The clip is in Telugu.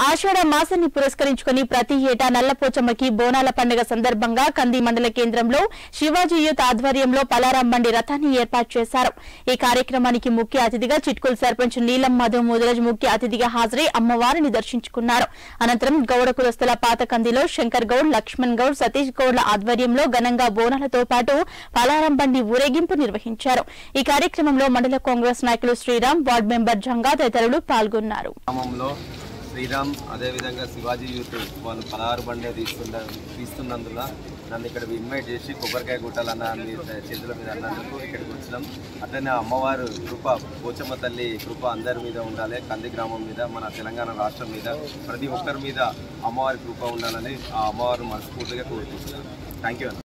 ఆషాఢ మాసాన్ని పురస్కరించుకుని ప్రతి ఏటా నల్లపోచమ్మకి బోనాల పండుగ సందర్భంగా కంది మండల కేంద్రంలో శివాజీ యూత్ ఆధ్వర్యంలో పలారం బండి రథాన్ని ఏర్పాటు చేశారు। ఈ కార్యక్రమానికి ముఖ్య అతిథిగా చిట్కుల్ సర్పంచ్ నీలం మధు ముదరజ్ ముఖ్య అతిథిగా హాజరై అమ్మవారిని దర్శించుకున్నారు। అనంతరం గౌడ కులస్తుల పాతకందిలో శంకర్ గౌడ్, లక్ష్మణ్ గౌడ్, సతీష్ గౌడ్ల ఆధ్వర్యంలో ఘనంగా బోనాలతో పాటు పలారం బండి ఊరేగింపు నిర్వహించారు। ఈ కార్యక్రమంలో మండల కాంగ్రెస్ నాయకులు శ్రీరామ్, వార్డు మెంబర్ జంగా తదితరులు పాల్గొన్నారు। శ్రీరామ్ అదే విధంగా శివాజీ యూత్ వాళ్ళు పలారు బండి తీస్తున్నందున నన్ను ఇక్కడ ఇన్వైట్ చేసి కొబ్బరికాయ గుట్టాలన్న చేతుల మీద అన్నందుకు ఇక్కడికి వచ్చినాం। అట్లనే అమ్మవారు కృప, పోచమ్మ తల్లి కృప అందరి మీద ఉండాలి, కంది గ్రామం మీద, మన తెలంగాణ రాష్ట్రం మీద, ప్రతి ఒక్కరి మీద అమ్మవారి కృప ఉండాలని ఆ అమ్మవారు మనస్ఫూర్తిగా కోరుకుంటున్నాను। Thank you.